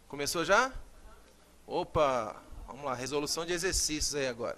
Começou já? Opa, vamos lá, resolução de exercícios aí agora.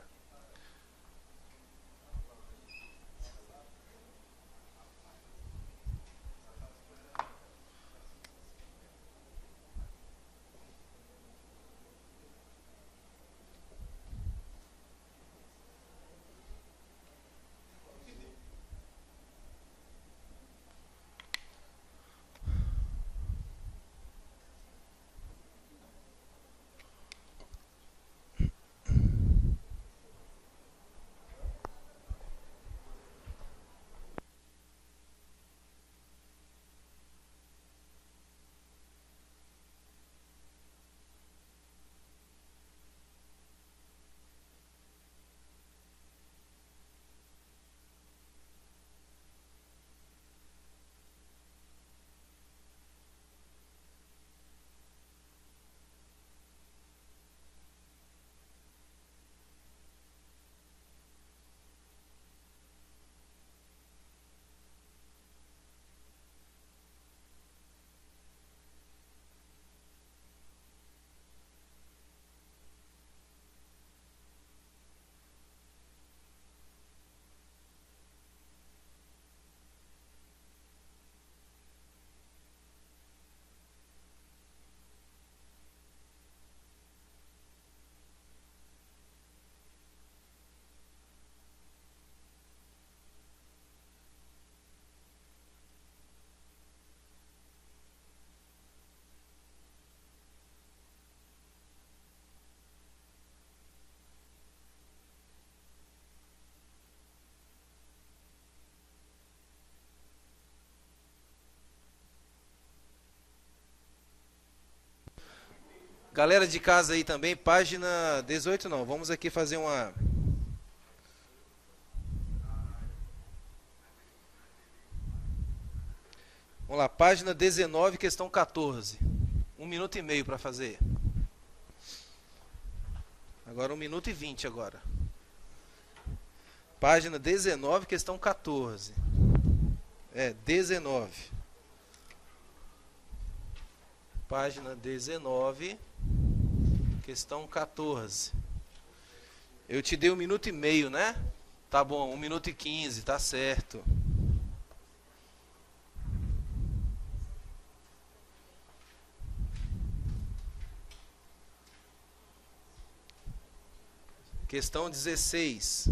Galera de casa aí também, página 18 não, vamos aqui fazer uma... Vamos lá, página 19, questão 14. 1 minuto e meio para fazer. Agora 1 minuto e 20 agora. Página 19, questão 14. 19. Página 19, questão 14. Eu te dei 1 minuto e meio, né? Tá bom, 1 minuto e 15, tá certo. Questão 16.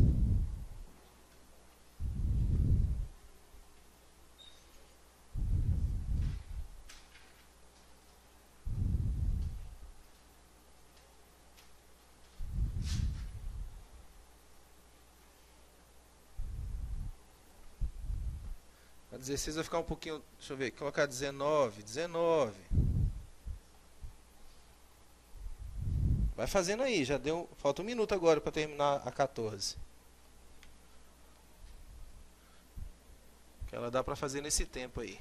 A 16 vai ficar um pouquinho... Deixa eu ver, colocar 19. 19. Vai fazendo aí, já deu... Falta 1 minuto agora para terminar a 14. Que ela dá para fazer nesse tempo aí.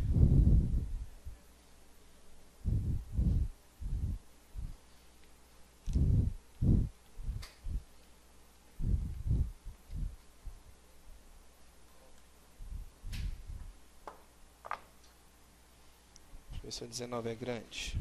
Deixa eu ver se a 19 é grande.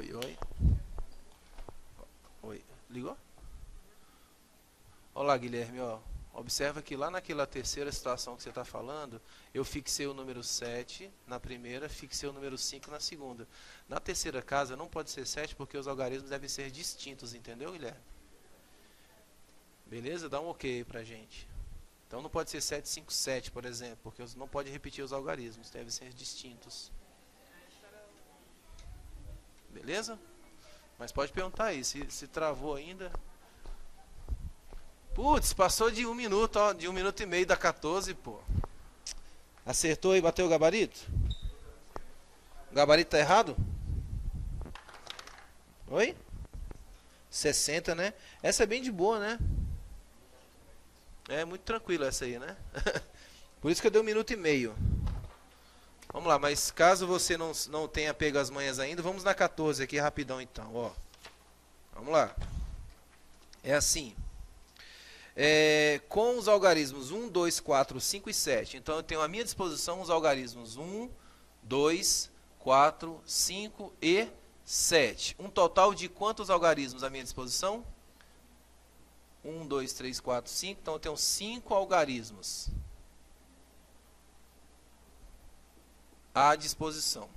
Oi, oi. Oi, ligou? Olá, Guilherme, ó. Observa que lá naquela terceira situação que você está falando, eu fixei o número 7 na primeira, fixei o número 5 na segunda. Na terceira casa não pode ser 7 porque os algarismos devem ser distintos, entendeu, Guilherme? Beleza? Dá um ok aí pra gente. Então não pode ser 7, 5, 7, por exemplo, porque não pode repetir os algarismos, devem ser distintos. Beleza? Mas pode perguntar aí, se travou ainda. Putz, passou de 1 minuto, ó, de 1 minuto e meio da 14, pô. Acertou e bateu o gabarito? O gabarito tá errado? Oi? 60, né? Essa é bem de boa, né? É muito tranquilo essa aí, né? Por isso que eu dei 1 minuto e meio. Vamos lá, mas caso você não tenha pego as manhas ainda, vamos na 14 aqui rapidão então, ó. Vamos lá. É assim. Com os algarismos 1, 2, 4, 5 e 7. Então eu tenho à minha disposição os algarismos 1, 2, 4, 5 e 7. Um total de quantos algarismos à minha disposição? 1, 2, 3, 4, 5. Então eu tenho 5 algarismos à disposição.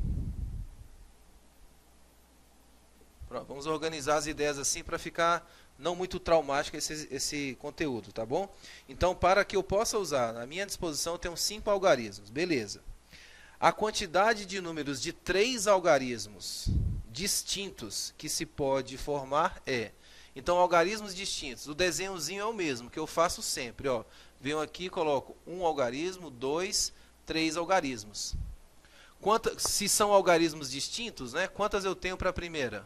Pronto, vamos organizar as ideias assim para ficar não muito traumático esse conteúdo, tá bom? Então, para que eu possa usar, à minha disposição, eu tenho 5 algarismos, beleza. A quantidade de números de 3 algarismos distintos que se pode formar é... Então, algarismos distintos, o desenhozinho é o mesmo, que eu faço sempre, ó. Venho aqui e coloco 1 algarismo, 2, 3 algarismos. Se são algarismos distintos, né? Quantas eu tenho para a primeira?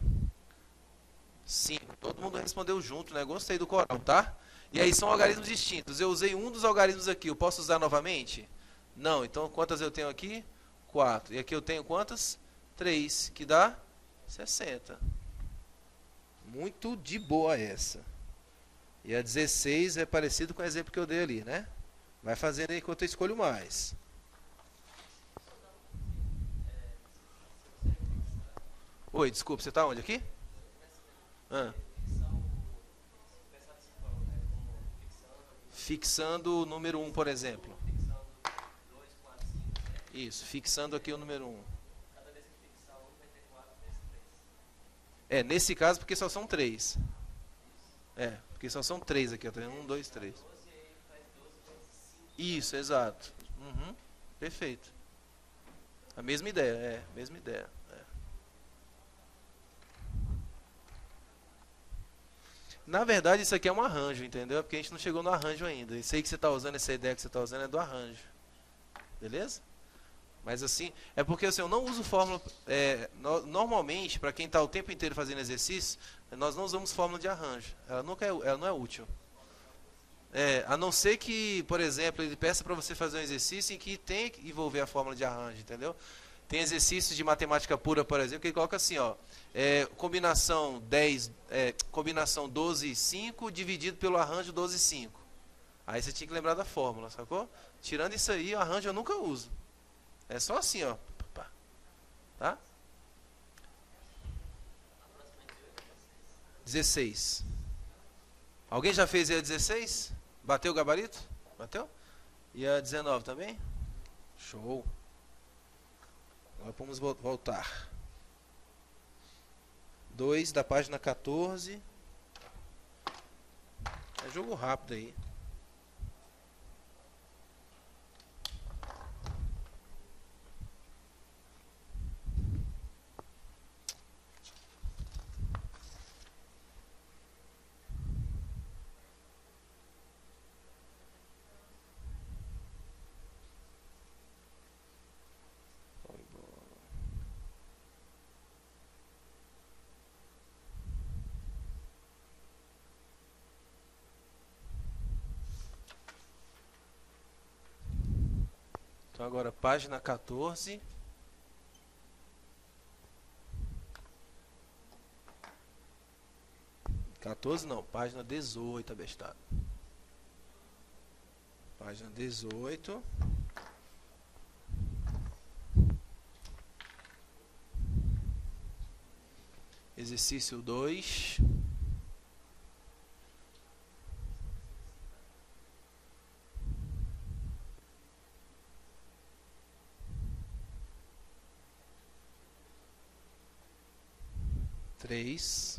5. Todo mundo respondeu junto, né? Gostei do coral, tá? E aí são algarismos distintos. Eu usei um dos algarismos aqui. Eu posso usar novamente? Não. Então, quantas eu tenho aqui? 4. E aqui eu tenho quantas? 3. Que dá 60. Muito de boa essa. E a 16 é parecido com o exemplo que eu dei ali, né? Vai fazendo aí enquanto eu escolho mais. Oi, desculpa, você está onde aqui? Fixando o número 1, por exemplo. Isso, fixando aqui o número 1. Nesse caso, porque só são 3. Porque só são 3 aqui. 1, 2, 3. Isso, exato. Uhum, perfeito. A mesma ideia, mesma ideia. Na verdade, isso aqui é um arranjo, entendeu? Porque a gente não chegou no arranjo ainda. Isso aí que você está usando, essa ideia que você está usando é do arranjo. Beleza? Mas assim, é porque assim, eu não uso fórmula... normalmente, para quem está o tempo inteiro fazendo exercício, nós não usamos fórmula de arranjo. Ela não é útil. A não ser que, por exemplo, ele peça para você fazer um exercício em que tem que envolver a fórmula de arranjo, entendeu? Tem exercícios de matemática pura, por exemplo, que ele coloca assim, ó, combinação 12 e 5 dividido pelo arranjo 12 e 5. Aí você tinha que lembrar da fórmula, sacou? Tirando isso aí, o arranjo eu nunca uso. É só assim, ó. Tá? 16. Alguém já fez aí a 16? Bateu o gabarito? Bateu? E a 19 também? Show. Agora vamos voltar. 2 da página 14. É jogo rápido aí. Então agora página 14. Página 18, abestado. Página 18. Exercício 2. Três.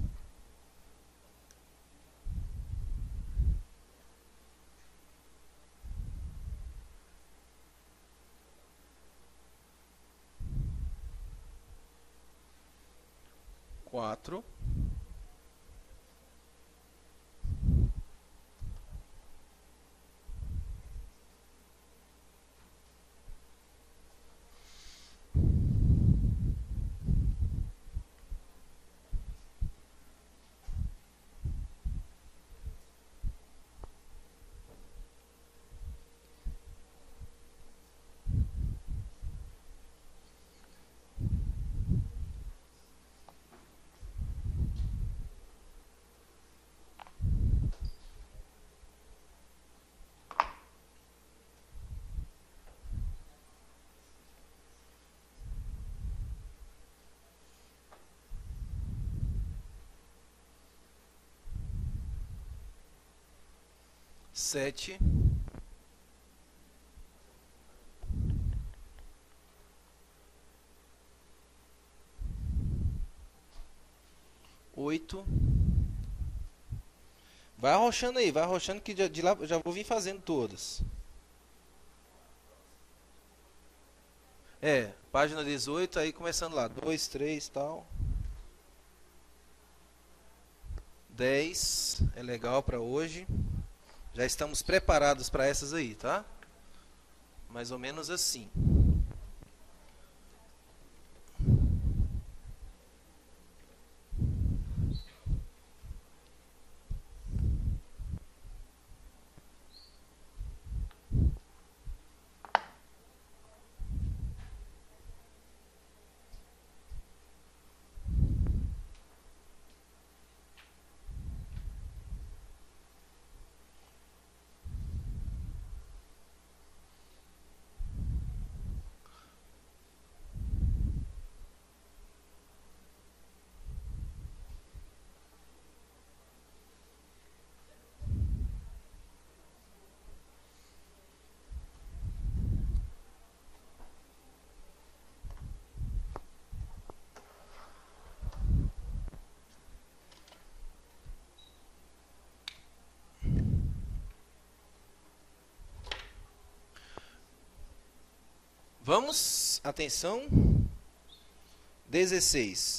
Quatro. Sete. Oito. Vai arrochando aí, vai arrochando que de lá eu já vou vir fazendo todas. É, página 18, aí começando lá, 2, 3 tal. 10 é legal para hoje. Já estamos preparados para essas aí, tá? Mais ou menos assim. Vamos, atenção. 16.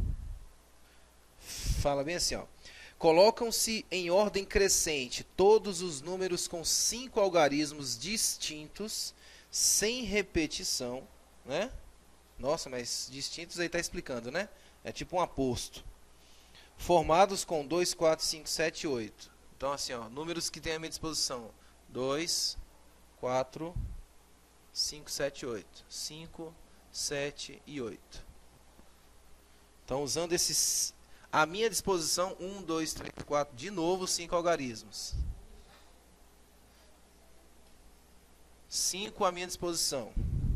Fala bem assim, ó. Colocam-se em ordem crescente todos os números com 5 algarismos distintos, sem repetição, né? Nossa, mas distintos aí está explicando, né? É tipo um aposto. Formados com 2, 4, 5, 7, 8. Então, assim, ó, números que tem à minha disposição. 2, 4, 5, 7, 8. 5, 7 e 8. Então, usando esses... à minha disposição, 1, 2, 3, 4. De novo, 5 algarismos. 5 à minha disposição.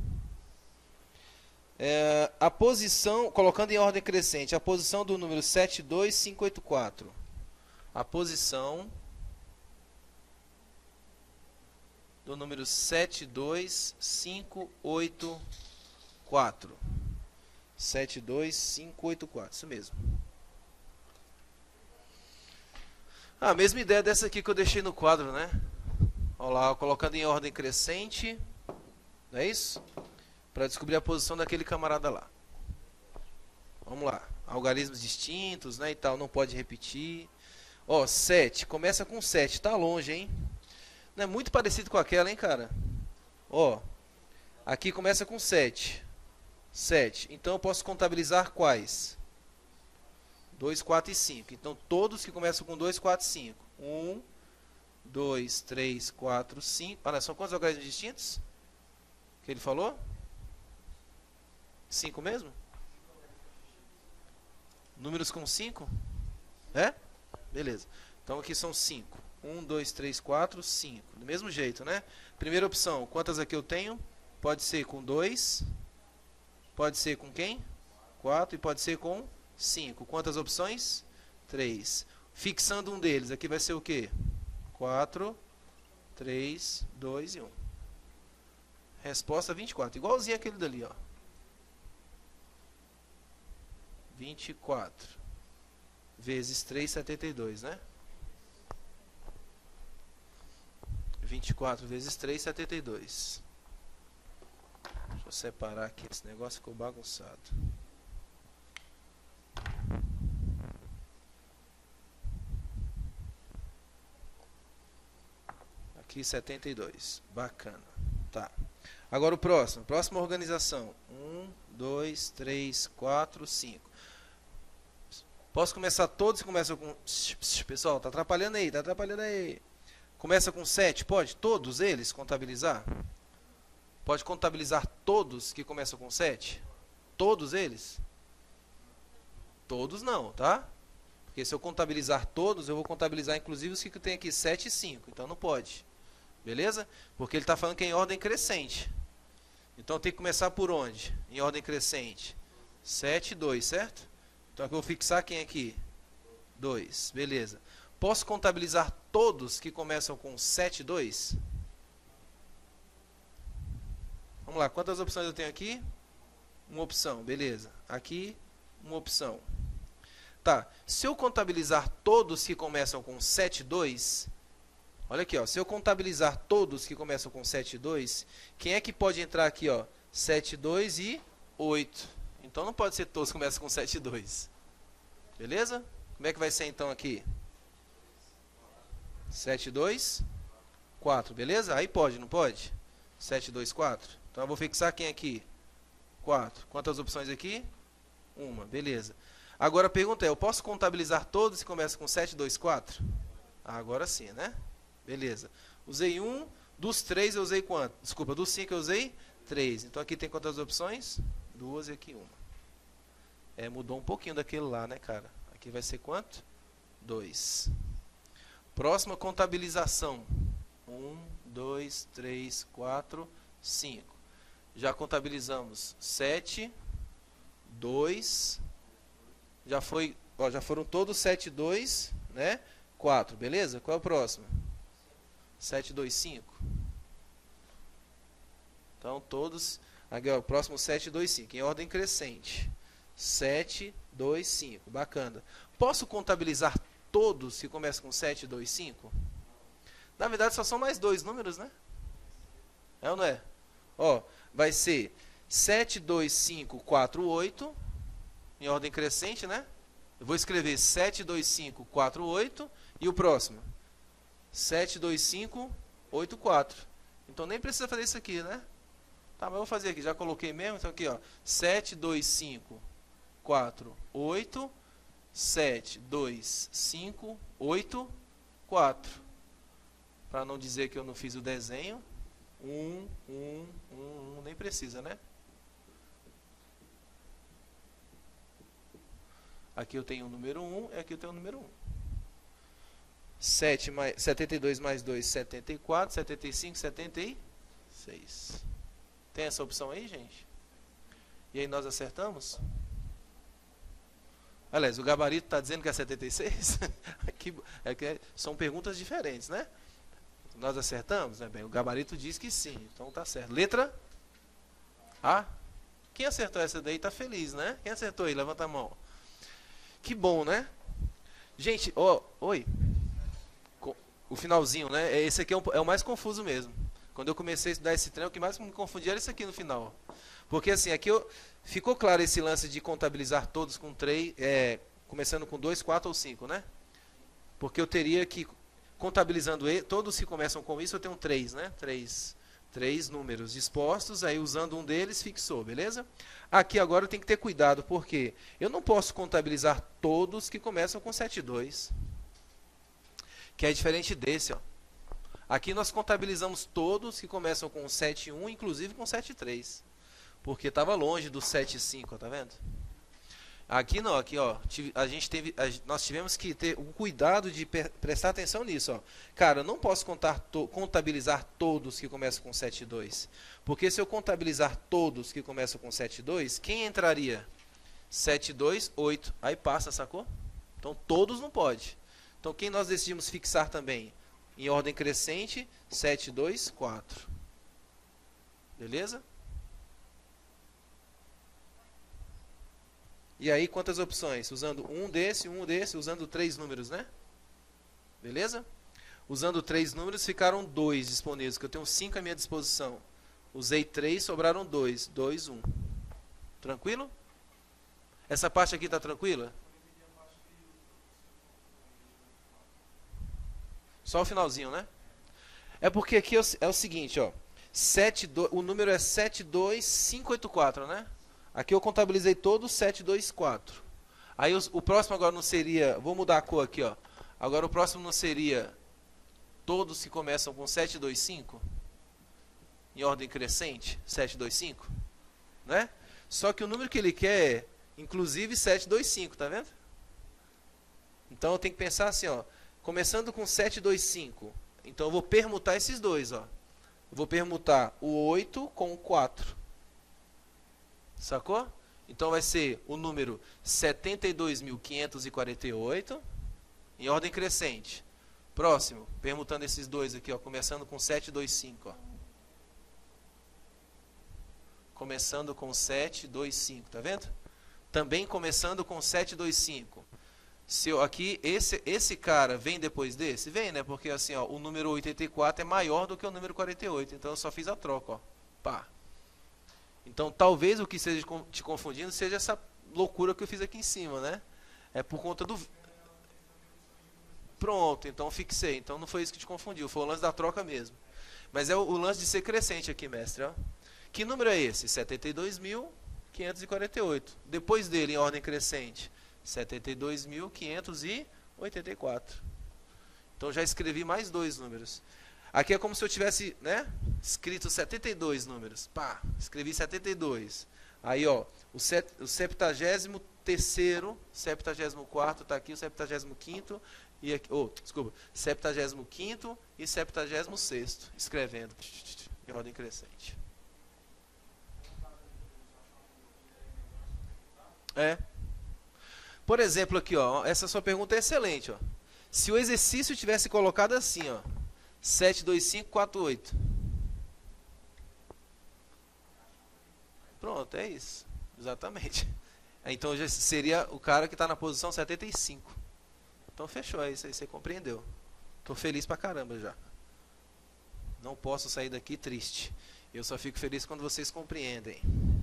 A posição, colocando em ordem crescente, a posição do número 72584. A posição do número 72584. 72584, isso mesmo. A mesma ideia dessa aqui que eu deixei no quadro, né? Olha lá, colocando em ordem crescente. Não é isso? Para descobrir a posição daquele camarada lá. Vamos lá. Algarismos distintos, né, e tal, não pode repetir. Ó, 7, começa com 7, tá longe, hein? Não é muito parecido com aquela, hein, cara? Ó, aqui começa com 7. 7. Então eu posso contabilizar quais? 2, 4 e 5. Então todos que começam com 2, 4, 5. 1, 2, 3, 4, 5. Olha, são quantos algarismos distintos? Que ele falou? 5 mesmo? Números com 5? É? Beleza. Então aqui são 5. 1, 2, 3, 4, 5. Do mesmo jeito, né? Primeira opção, quantas aqui eu tenho? Pode ser com 2. Pode ser com quem? 4. E pode ser com 5. Quantas opções? 3. Fixando um deles, aqui vai ser o quê? 4, 3, 2 e 1. Resposta 24. Igualzinho aquele dali, ó. 24 vezes 3, 72, né? 24 vezes 3, 72. Deixa eu separar aqui, esse negócio ficou bagunçado. Aqui 72. Bacana. Tá. Agora o próximo. Próxima organização. 1, 2, 3, 4, 5. Posso começar todos e começa com... Pessoal, tá atrapalhando aí, tá atrapalhando aí. Começa com 7, pode? Todos eles contabilizar? Pode contabilizar todos que começam com 7? Todos eles? Todos não, tá? Porque se eu contabilizar todos, eu vou contabilizar inclusive os que tem aqui 7 e 5. Então não pode. Beleza? Porque ele está falando que é em ordem crescente. Então tem que começar por onde? Em ordem crescente. 7 e 2, certo? Então eu vou fixar quem aqui? 2. Beleza. Posso contabilizar todos que começam com 7 e 2? Vamos lá, quantas opções eu tenho aqui? Uma opção, beleza. Aqui, uma opção. Tá, se eu contabilizar todos que começam com 7 e 2, olha aqui, ó, se eu contabilizar todos que começam com 7 e 2, quem é que pode entrar aqui, ó? 7, 2 e 8. Então não pode ser todos que começam com 7 e 2. Beleza? Como é que vai ser então aqui? 7, 2, 4, beleza? Aí pode, não pode? 7, 2, 4. Então eu vou fixar quem aqui? 4. Quantas opções aqui? Uma, beleza. Agora a pergunta é, eu posso contabilizar todos que começam com 7, 2, 4? Ah, agora sim, né? Beleza. Usei 1, dos 3 eu usei quanto? Desculpa, dos 5 eu usei 3. Então aqui tem quantas opções? 2 e aqui 1. É, mudou um pouquinho daquele lá, né, cara? Aqui vai ser quanto? 2. Próxima contabilização. 1, 2, 3, 4, 5. Já contabilizamos 7, 2. Já foi, ó, já foram todos 7, 2, né? 4, beleza? Qual é o próximo? 7, 2, 5. Então, todos... Aqui, ó, o próximo 7, 2, 5. Em ordem crescente. 7, 2, 5. Bacana. Posso contabilizar todos que começam com 7, 2, 5? Na verdade, só são mais dois números, né? É ou não é? Ó, vai ser 7, 2, 5, 4, 8. Em ordem crescente, né? Eu vou escrever 7, 2, 5, 4, 8. E o próximo? 7, 2, 5, 8, 4. Então nem precisa fazer isso aqui, né? Tá, mas eu vou fazer aqui. Já coloquei mesmo. Então aqui, ó. 7, 2, 5, 4, 8. 7, 2, 5, 8, 4. Para não dizer que eu não fiz o desenho. 1, 1, 1, 1. Nem precisa, né? Aqui eu tenho o número 1 e aqui eu tenho o número 1. 72 mais 2, 74. 75, 76. Tem essa opção aí, gente? E aí nós acertamos? Aliás, o gabarito está dizendo que é 76? Aqui, são perguntas diferentes, né? Nós acertamos? Né? Bem, o gabarito diz que sim, então tá certo. Letra A. Quem acertou essa daí está feliz, né? Quem acertou aí? Levanta a mão. Que bom, né? Gente, oi. O finalzinho, né? Esse aqui é o mais confuso mesmo. Quando eu comecei a estudar esse trem, o que mais me confundia era isso aqui no final. Porque assim, aqui ficou claro esse lance de contabilizar todos com 3, começando com 2, 4 ou 5, né? Porque eu teria que, contabilizando todos que começam com isso, eu tenho 3, né? 3 números dispostos, aí usando um deles, fixou, beleza? Aqui agora eu tenho que ter cuidado, porque eu não posso contabilizar todos que começam com 7, 2. Que é diferente desse, ó. Aqui nós contabilizamos todos que começam com 7, 1, inclusive com 7, 3. Porque estava longe do 7, 5, tá vendo? Aqui não, aqui ó, nós tivemos que ter o cuidado de prestar atenção nisso, ó. Cara, eu não posso contabilizar todos que começam com 7, 2. Porque se eu contabilizar todos que começam com 7, 2, quem entraria? 7, 2, 8. Aí passa, sacou? Então todos não pode. Então quem nós decidimos fixar também? Em ordem crescente, 7, 2, 4. Beleza? E aí quantas opções? Usando um desse, usando 3 números, né? Beleza? Usando 3 números ficaram 2 disponíveis, que eu tenho 5 à minha disposição. Usei 3, sobraram 2. 2, 1. Tranquilo? Essa parte aqui está tranquila? Só o finalzinho, né? É porque aqui é o seguinte, ó. 7, 2, o número é 72584, né? Aqui eu contabilizei todos 724. Aí o próximo agora não seria... Vou mudar a cor aqui, ó. Agora o próximo não seria todos que começam com 725? Em ordem crescente? 725? Né? Só que o número que ele quer é, inclusive, 725, tá vendo? Então eu tenho que pensar assim, ó. Começando com 725. Então eu vou permutar esses dois, ó. Eu vou permutar o 8 com o 4. Sacou? Então vai ser o número 72.548 em ordem crescente. Próximo, permutando esses dois aqui, ó, começando com 725, ó. Começando com 725, tá vendo? Também começando com 725. Se eu, aqui esse cara vem depois desse? Vem, né? Porque assim, ó, o número 84 é maior do que o número 48, então eu só fiz a troca, ó. Pá. Então, talvez o que esteja te confundindo seja essa loucura que eu fiz aqui em cima, né? É por conta do... Pronto, então fixei. Então não foi isso que te confundiu, foi o lance da troca mesmo. Mas é o lance de ser crescente aqui, mestre, ó. Que número é esse? 72.548. Depois dele, em ordem crescente, 72.584. Então já escrevi mais 2 números. Aqui é como se eu tivesse, né, escrito 72 números. Pá, escrevi 72. Aí, ó, o 73º, 74º está aqui, o 75º e aqui, desculpa, 75º e 76º, escrevendo em ordem crescente. É. Por exemplo, aqui, ó, essa sua pergunta é excelente, ó. Se o exercício tivesse colocado assim, ó, 72548. Pronto, é isso. Exatamente. Então já seria o cara que está na posição 75. Então fechou, é isso aí, você compreendeu. Estou feliz pra caramba já. Não posso sair daqui triste. Eu só fico feliz quando vocês compreendem.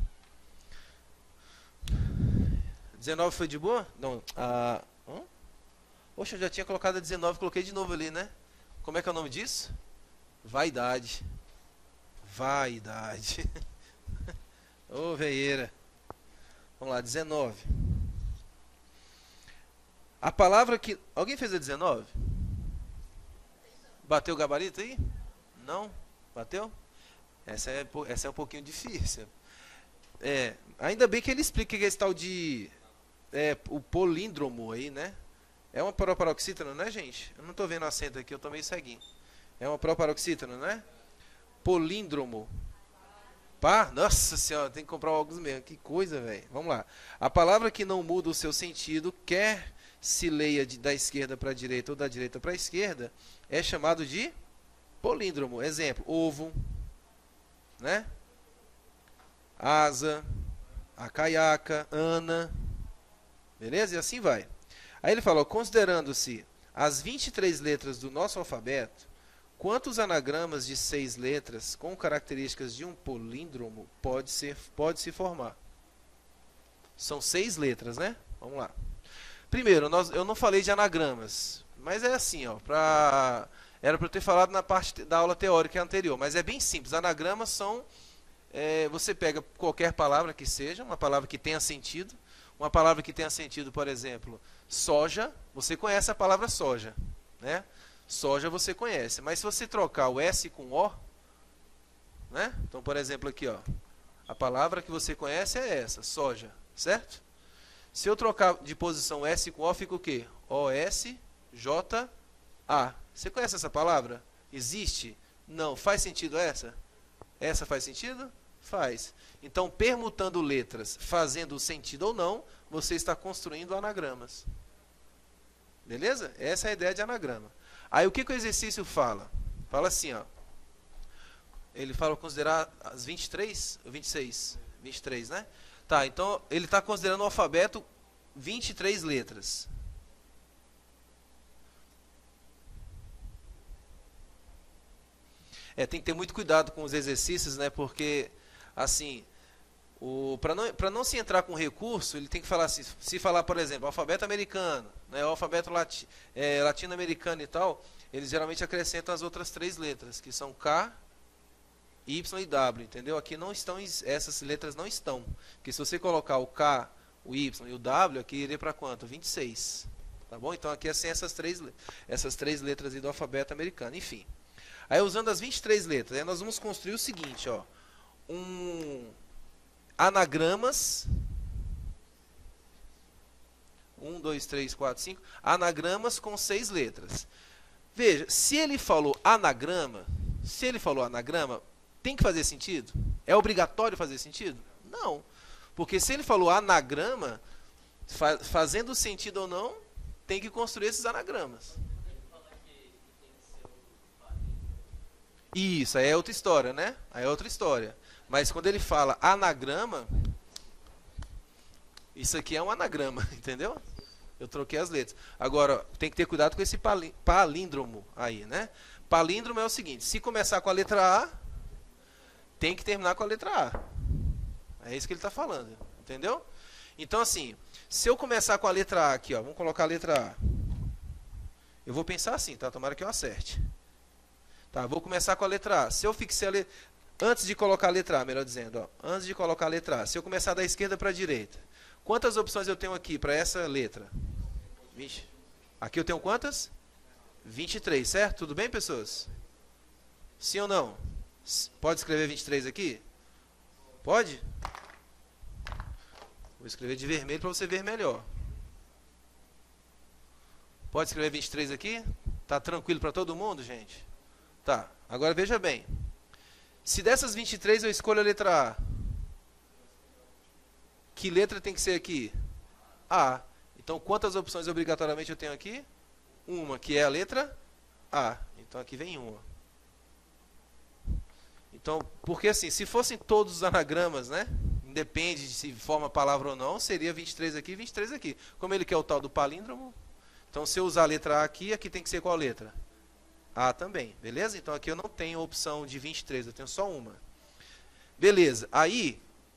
19 foi de boa? Não. Poxa, eu já tinha colocado a 19, coloquei de novo ali, né? Como é que é o nome disso? Vaidade. Vaidade. Ô, veieira. Vamos lá, 19. A palavra que... Alguém fez a 19? Bateu o gabarito aí? Não? Bateu? Essa é um pouquinho difícil. Ainda bem que ele explica que é esse tal de... o políndromo aí, né? É uma proparoxítona, né, gente? Eu não estou vendo o acento aqui, eu estou meio ceguinho. É uma proparoxítona, né? Políndromo. Pá, nossa senhora, tem que comprar alguns mesmo. Que coisa, velho. Vamos lá. A palavra que não muda o seu sentido, quer se leia da esquerda para a direita ou da direita para a esquerda, é chamado de políndromo. Exemplo, ovo, né? Asa, acaiaca, ana. Beleza? E assim vai. Aí ele falou, considerando-se as 23 letras do nosso alfabeto, quantos anagramas de 6 letras com características de um políndromo pode se formar? São 6 letras, né? Vamos lá. Primeiro, eu não falei de anagramas, mas é assim, ó, era para eu ter falado na parte da aula teórica anterior, mas é bem simples. Anagramas são, você pega qualquer palavra que seja, uma palavra que tenha sentido. Uma palavra que tenha sentido, por exemplo, soja, você conhece a palavra soja, né? Soja você conhece, mas se você trocar o S com O, né? Então, por exemplo, aqui, ó, a palavra que você conhece é essa, soja, certo? Se eu trocar de posição S com O, fica o quê? O-S-J-A. Você conhece essa palavra? Existe? Não. Faz sentido essa? Essa faz sentido? Faz. Então, permutando letras, fazendo sentido ou não, você está construindo anagramas. Beleza? Essa é a ideia de anagrama. Aí, o que o exercício fala? Fala assim, ó. Ele fala considerar as 23 ou 26? 23, né? Tá, então ele está considerando o alfabeto 23 letras. Tem que ter muito cuidado com os exercícios, né? Porque, assim, para não se entrar com recurso, ele tem que falar assim, se falar, por exemplo, alfabeto americano, né, o alfabeto latino-americano e tal, eles geralmente acrescentam as outras 3 letras, que são K, Y e W, entendeu? Aqui não estão, essas letras não estão. Porque se você colocar o K, o Y e o W, aqui iria para quanto? 26. Tá bom? Então aqui é sem essas três letras aí do alfabeto americano. Enfim. Aí usando as 23 letras, aí nós vamos construir o seguinte, ó. Anagramas. 1, 2, 3, 4, 5. Anagramas com 6 letras. Veja, se ele falou anagrama, tem que fazer sentido? É obrigatório fazer sentido? Não. Porque se ele falou anagrama, fazendo sentido ou não, tem que construir esses anagramas. Isso, aí é outra história, né? Aí é outra história. Mas quando ele fala anagrama, isso aqui é um anagrama, entendeu? Eu troquei as letras. Agora, tem que ter cuidado com esse palíndromo aí, né? Palíndromo é o seguinte, se começar com a letra A, tem que terminar com a letra A. É isso que ele está falando, entendeu? Então, assim, se eu começar com a letra A aqui, ó, vamos colocar a letra A. Eu vou pensar assim, tá? Tomara que eu acerte. Tá, vou começar com a letra A. Se eu fixar a letra... Antes de colocar a letra A, melhor dizendo, ó, antes de colocar a letra A, se eu começar da esquerda para a direita, quantas opções eu tenho aqui para essa letra? 20. Aqui eu tenho quantas? 23, certo? Tudo bem, pessoas? Sim ou não? Pode escrever 23 aqui? Pode? Vou escrever de vermelho para você ver melhor. Pode escrever 23 aqui? Tá tranquilo para todo mundo, gente? Tá, agora veja bem. Se dessas 23 eu escolho a letra A, que letra tem que ser aqui? A. Então, quantas opções obrigatoriamente eu tenho aqui? Uma, que é a letra A. Então, aqui vem uma. Então, porque assim, se fossem todos os anagramas, né? Independe de se forma a palavra ou não, seria 23 aqui e 23 aqui. Como ele quer o tal do palíndromo, então se eu usar a letra A aqui, aqui tem que ser qual letra? A também, beleza? Então aqui eu não tenho opção de 23, eu tenho só uma. Beleza, aí,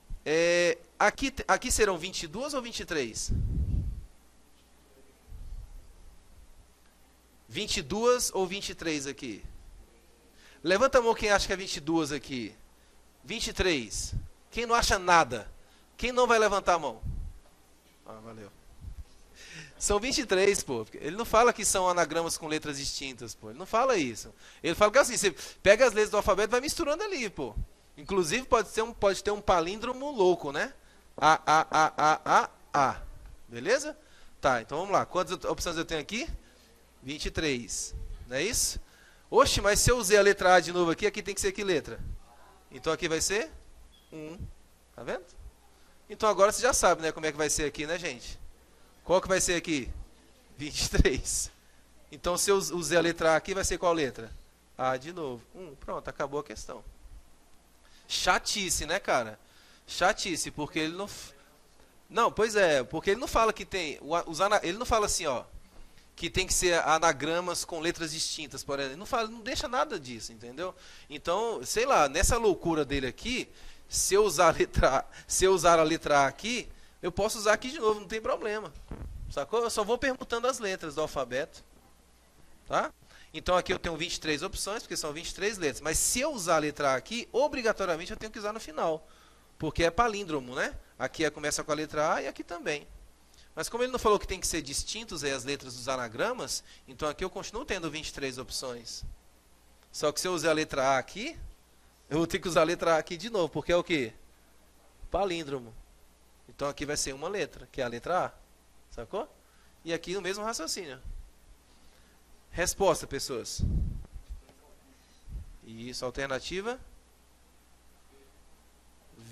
aqui serão 22 ou 23? 22 ou 23 aqui? Levanta a mão quem acha que é 22 aqui. 23. Quem não acha nada? Quem não vai levantar a mão? Ah, valeu. São 23, pô. Ele não fala que são anagramas com letras distintas, pô. Ele não fala isso. Ele fala que assim, você pega as letras do alfabeto e vai misturando ali, pode ter um palíndromo louco, né? A. Beleza? Tá, então vamos lá. Quantas opções eu tenho aqui? 23. Não é isso? Oxe, mas se eu usei a letra A de novo aqui tem que ser que letra? Então aqui vai ser 1. Tá vendo? Então agora você já sabe, né, como é que vai ser aqui, né, gente? Qual que vai ser aqui? 23. Então se eu usei a letra A aqui, vai ser qual letra? A de novo. Pronto, acabou a questão. Chatice, né, cara? Chatice, porque ele não... Não, pois é, porque ele não fala que tem... Ele não fala assim, ó, que tem que ser anagramas com letras distintas, por exemplo. Ele não fala, não deixa nada disso, entendeu? Então, sei lá, nessa loucura dele aqui, se eu usar a letra A aqui, eu posso usar aqui de novo, não tem problema. Sacou? Eu só vou permutando as letras do alfabeto. Tá? Então aqui eu tenho 23 opções, porque são 23 letras. Mas se eu usar a letra A aqui, obrigatoriamente eu tenho que usar no final. Porque é palíndromo, né? Aqui começa com a letra A e aqui também. Mas como ele não falou que tem que ser distintos aí as letras dos anagramas, então aqui eu continuo tendo 23 opções. Só que se eu usar a letra A aqui, eu vou ter que usar a letra A aqui de novo, porque é o quê? Palíndromo. Então aqui vai ser uma letra, que é a letra A. Sacou? E aqui o mesmo raciocínio. Resposta, pessoas. Isso, alternativa.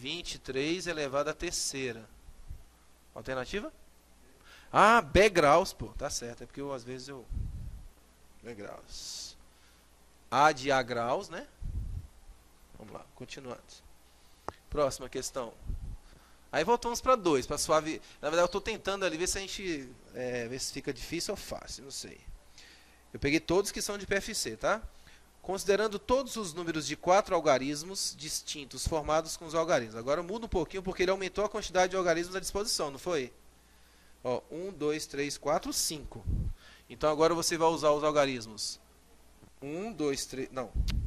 23 elevado à terceira. Alternativa? Ah, B graus, pô. Tá certo, é porque às vezes eu... B graus. A de A graus, né? Vamos lá, continuando. Próxima questão. Aí voltamos para 2, para suave. Na verdade, eu estou tentando ali ver se a gente... ver se fica difícil ou fácil, não sei. Eu peguei todos que são de PFC, tá? Considerando todos os números de 4 algarismos distintos formados com os algarismos. Agora muda um pouquinho porque ele aumentou a quantidade de algarismos à disposição, não foi? Ó, 1, 2, 3, 4, 5. Então agora você vai usar os algarismos. 1, 2, 3... Não.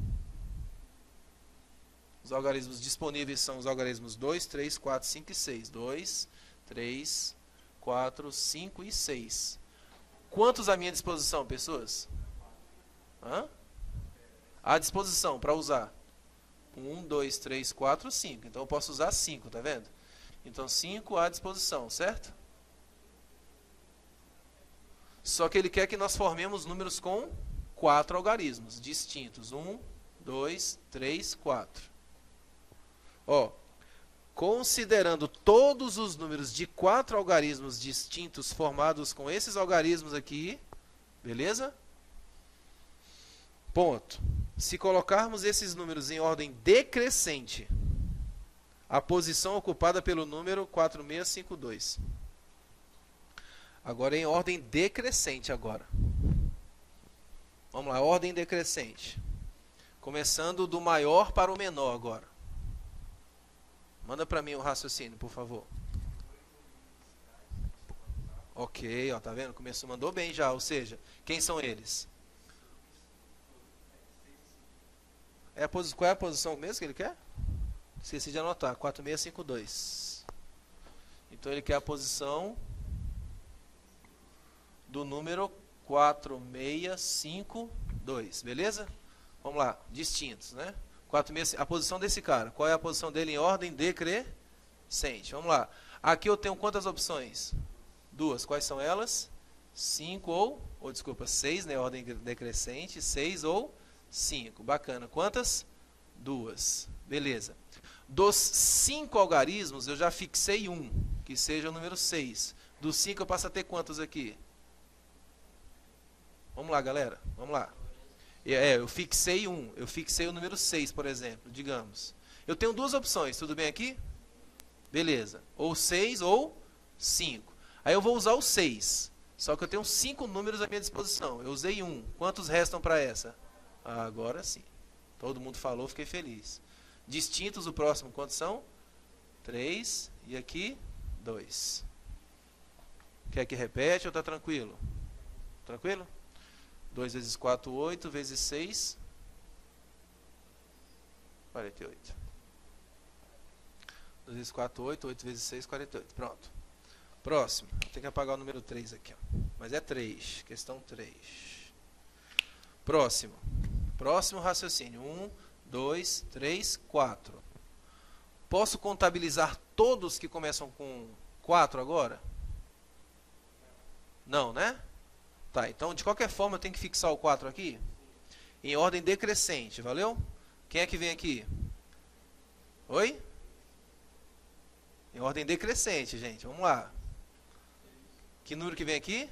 Os algarismos disponíveis são os algarismos 2, 3, 4, 5 e 6. 2, 3, 4, 5 e 6. Quantos à minha disposição, pessoas? Hã? À disposição para usar. 1, 2, 3, 4, 5. Então eu posso usar 5, tá vendo? Então 5 à disposição, certo? Só que ele quer que nós formemos números com 4 algarismos distintos. 1, 2, 3, 4. Ó, considerando todos os números de 4 algarismos distintos formados com esses algarismos aqui, beleza? Ponto. Se colocarmos esses números em ordem decrescente, a posição ocupada pelo número 4652. Agora em ordem decrescente agora. Vamos lá, ordem decrescente. Começando do maior para o menor agora. Manda para mim o raciocínio, por favor. Ok, ó, tá vendo? Começou, mandou bem já, ou seja, quem são eles? Qual é a posição mesmo que ele quer? Esqueci de anotar, 4652. Então ele quer a posição do número 4652, beleza? Vamos lá, distintos, né? 46, a posição desse cara, qual é a posição dele em ordem decrescente? Vamos lá, aqui eu tenho quantas opções? 2, quais são elas? 5 desculpa, 6, né? Ordem decrescente, 6 ou 5, bacana. Quantas? 2, beleza. Dos 5 algarismos, eu já fixei um, que seja o número 6. Dos 5 eu passo a ter quantos aqui? Vamos lá, galera, vamos lá. Eu fixei um, eu fixei o número 6, por exemplo, digamos. Eu tenho duas opções, tudo bem aqui? Beleza, ou 6 ou 5. Aí eu vou usar o 6, só que eu tenho 5 números à minha disposição. Eu usei um, quantos restam para essa? Agora sim. Todo mundo falou, fiquei feliz. Distintos, o próximo, quantos são? 3, e aqui, 2. Quer que repete ou está tranquilo? Tranquilo? 2 vezes 4, 8, vezes 6, 48. 2 vezes 4, 8, 8 vezes 6, 48. Pronto. Próximo. Tem que apagar o número 3 aqui. Ó. Mas é 3. Questão 3. Próximo. Próximo raciocínio. 1, 2, 3, 4. Posso contabilizar todos que começam com 4 agora? Não, né? Tá, então de qualquer forma eu tenho que fixar o 4 aqui em ordem decrescente, valeu? Quem é que vem aqui? Oi? Em ordem decrescente, gente, vamos lá. Que número que vem aqui?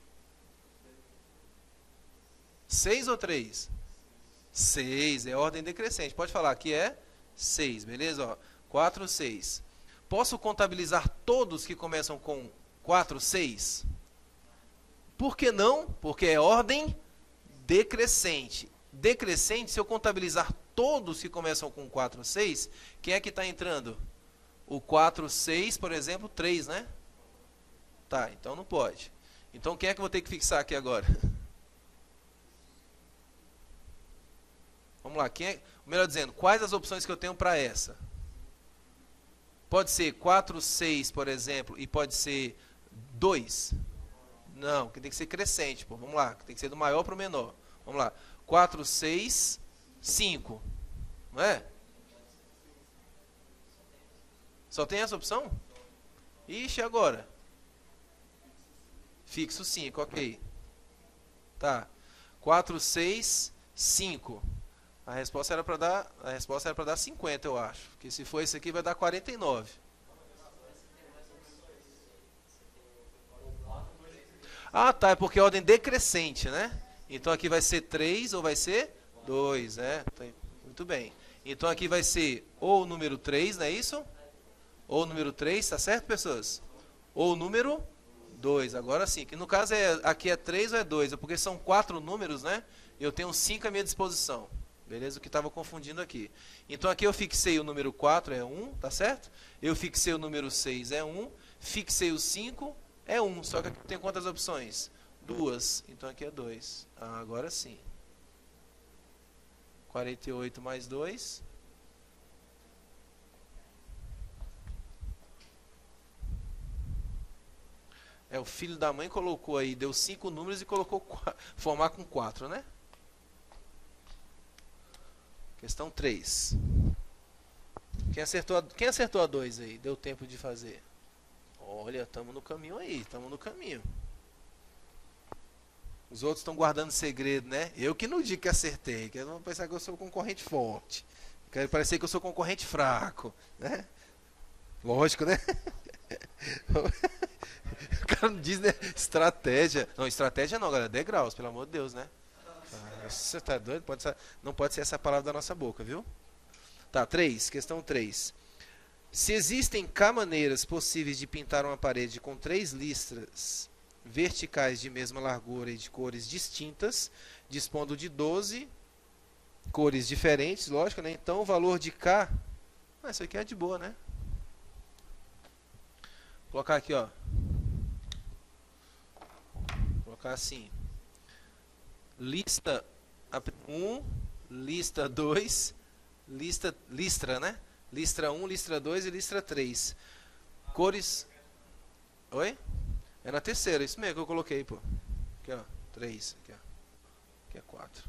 6 ou 3? 6, é ordem decrescente, pode falar, aqui é 6, beleza? Ó, 4, 6. Posso contabilizar todos que começam com 4, 6? Por que não? Porque é ordem decrescente. Decrescente, se eu contabilizar todos que começam com 4, 6, quem é que está entrando? O 4, 6, por exemplo, 3, né? Tá, então não pode. Então quem é que eu vou ter que fixar aqui agora? Vamos lá, melhor dizendo, quais as opções que eu tenho para essa? Pode ser 4, 6, por exemplo, e pode ser 2? Não, que tem que ser crescente, pô. Vamos lá, que tem que ser do maior para o menor. Vamos lá. 4, 6, 5. Não é? Só tem essa opção? Ixi, agora? Fixo 5, ok. Tá. 4, 6, 5. A resposta era para dar 50, eu acho. Porque se for esse aqui vai dar 49. Ah, tá, é porque é ordem decrescente, né? Então aqui vai ser 3 ou vai ser 2, né? Muito bem. Então aqui vai ser ou o número 3, não é isso? Ou o número 3, tá certo, pessoas? Ou o número 2, agora sim. Que no caso aqui é 3 ou é 2? É porque são 4 números, né? Eu tenho 5 à minha disposição. Beleza? O que estava confundindo aqui. Então aqui eu fixei o número 4, é 1, tá certo? Eu fixei o número 6, é 1. Fixei o 5, é 1. Só que aqui tem quantas opções? 2. Então aqui é 2. Ah, agora sim. 48 mais 2. O filho da mãe colocou aí, deu 5 números e colocou formar com 4, né? Questão 3. Quem acertou a 2 aí? Deu tempo de fazer. Olha, estamos no caminho aí, estamos no caminho. Os outros estão guardando segredo, né? Eu que não digo que acertei, que vão pensar que eu sou concorrente forte. Quero parecer que eu sou concorrente fraco, né? Lógico, né? O cara não diz, né? Estratégia. Não, estratégia não, galera. Degraus, pelo amor de Deus, né? Você tá doido? Não pode ser essa palavra da nossa boca, viu? Tá, 3. Questão 3. Se existem K maneiras possíveis de pintar uma parede com 3 listras verticais de mesma largura e de cores distintas, dispondo de 12 cores diferentes, lógico, né? Então o valor de K... isso aqui é de boa, né? Vou colocar aqui, ó. Vou colocar assim. Lista 1, lista 2, listra, né? Listra 1, listra 2 e listra 3. Cores... Oi? É na terceira, isso mesmo que eu coloquei, pô. Aqui, ó. 3. Aqui, ó. Aqui é 4.